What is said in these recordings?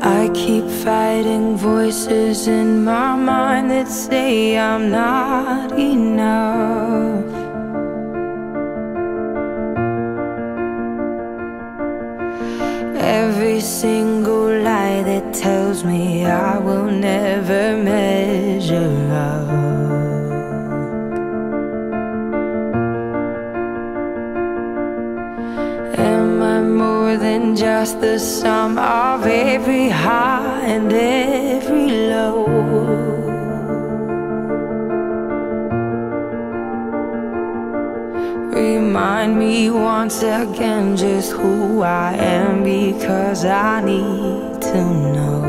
I keep fighting voices in my mind that say I'm not enough. Every single lie that tells me I will never measure up. Am I more than just the sum of every high and every low? Remind me once again just who I am, because I need to know.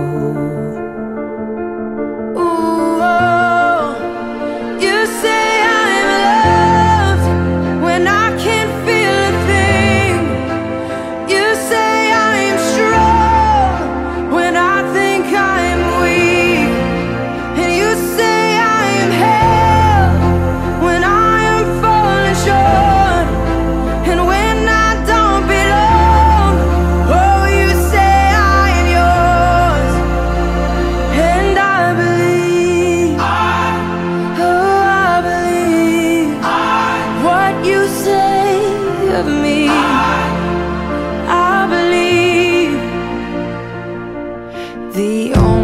Ooh, oh, you say I'm loved when I can't feel a thing. You say I'm strong when I think I'm weak. And you say I am held when I am falling short. And when I don't belong, oh, you say I am yours. And I believe, oh, I believe what you say of me. I believe the only